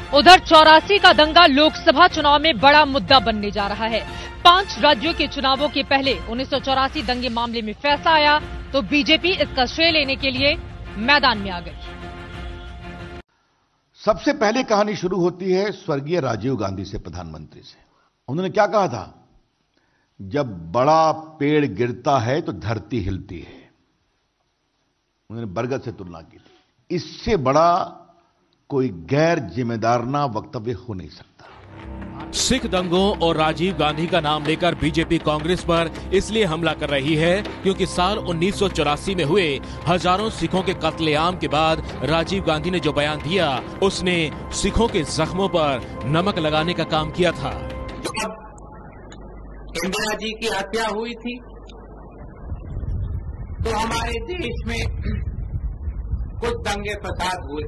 उधर 84 का दंगा लोकसभा चुनाव में बड़ा मुद्दा बनने जा रहा है। 5 राज्यों के चुनावों के पहले 1984 दंगे मामले में फैसला आया तो बीजेपी इसका श्रेय लेने के लिए मैदान में आ गई। सबसे पहले कहानी शुरू होती है स्वर्गीय राजीव गांधी से, प्रधानमंत्री से। उन्होंने क्या कहा था? जब बड़ा पेड़ गिरता है तो धरती हिलती है। उन्होंने बरगद से तुलना की थी। इससे बड़ा कोई गैर जिम्मेदाराना वक्तव्य हो नहीं सकता। सिख दंगों और राजीव गांधी का नाम लेकर बीजेपी कांग्रेस पर इसलिए हमला कर रही है क्योंकि साल 1984 में हुए हजारों सिखों के कत्लेआम के बाद राजीव गांधी ने जो बयान दिया, उसने सिखों के जख्मों पर नमक लगाने का काम किया था। इंदिरा जी की हत्या हुई थी तो हमारे देश में कुछ दंगे फसाद हुए।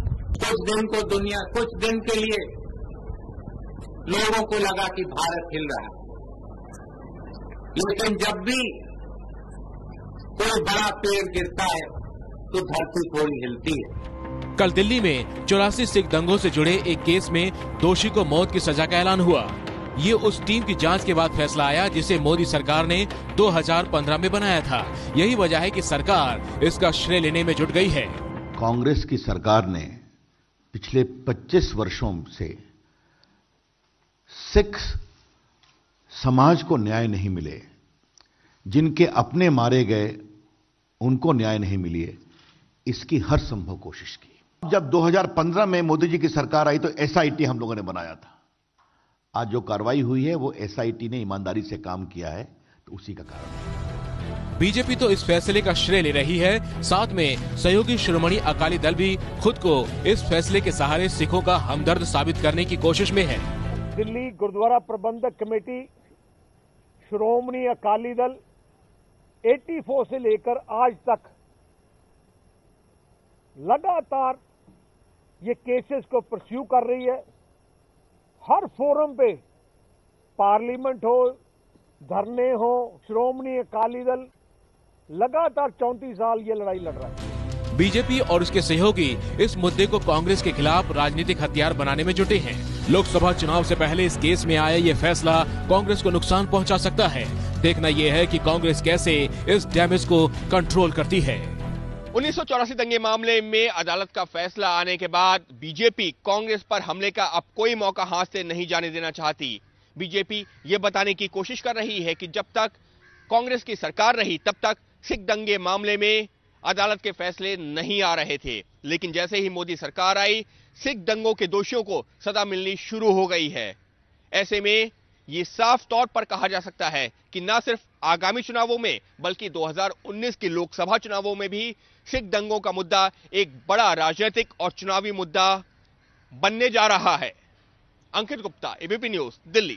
कुछ दिन के लिए लोगों को लगा कि भारत हिल रहा है, लेकिन जब भी कोई बड़ा पेड़ गिरता है तो धरती थोड़ी हिलती है। कल दिल्ली में 84 सिख दंगों से जुड़े एक केस में दोषी को मौत की सजा का ऐलान हुआ। ये उस टीम की जांच के बाद फैसला आया जिसे मोदी सरकार ने 2015 में बनाया था। यही वजह है कि सरकार इसका श्रेय लेने में जुट गई है। कांग्रेस की सरकार ने पिछले 25 वर्षों से सिख समाज को न्याय नहीं मिले, जिनके अपने मारे गए उनको न्याय नहीं मिले, इसकी हर संभव कोशिश की। जब 2015 में मोदी जी की सरकार आई तो एसआईटी हम लोगों ने बनाया था। आज जो कार्रवाई हुई है वो एसआईटी ने ईमानदारी से काम किया है, तो उसी का कारण है। बीजेपी तो इस फैसले का श्रेय ले रही है, साथ में सहयोगी श्रोमणी अकाली दल भी खुद को इस फैसले के सहारे सिखों का हमदर्द साबित करने की कोशिश में है। दिल्ली गुरुद्वारा प्रबंधक कमेटी, श्रोमणी अकाली दल 84 से लेकर आज तक लगातार ये केसेस को परस्यू कर रही है। हर फोरम पे, पार्लियामेंट हो, धरने हो, श्रोमणी अकाली दल लगातार 34 साल ये लड़ाई लड़ रहा है। बीजेपी और उसके सहयोगी इस मुद्दे को कांग्रेस के खिलाफ राजनीतिक हथियार बनाने में जुटे हैं। लोकसभा चुनाव से पहले इस केस में आया ये फैसला कांग्रेस को नुकसान पहुंचा सकता है। देखना यह है कि कांग्रेस कैसे इस डैमेज को कंट्रोल करती है। 1984 दंगे मामले में अदालत का फैसला आने के बाद बीजेपी कांग्रेस पर हमले का अब कोई मौका हाथ से नहीं जाने देना चाहती। बीजेपी ये बताने की कोशिश कर रही है कि जब तक कांग्रेस की सरकार रही तब तक सिख दंगे मामले में अदालत के फैसले नहीं आ रहे थे, लेकिन जैसे ही मोदी सरकार आई, सिख दंगों के दोषियों को सजा मिलनी शुरू हो गई है। ऐसे में ये साफ तौर पर कहा जा सकता है कि न सिर्फ आगामी चुनावों में बल्कि 2019 के लोकसभा चुनावों में भी सिख दंगों का मुद्दा एक बड़ा राजनीतिक और चुनावी मुद्दा बनने जा रहा है। Ankit Gupta, ABP news, Delhi.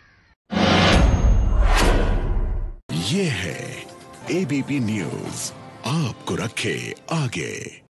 ये है एबीपी न्यूज, आपको रखे आगे।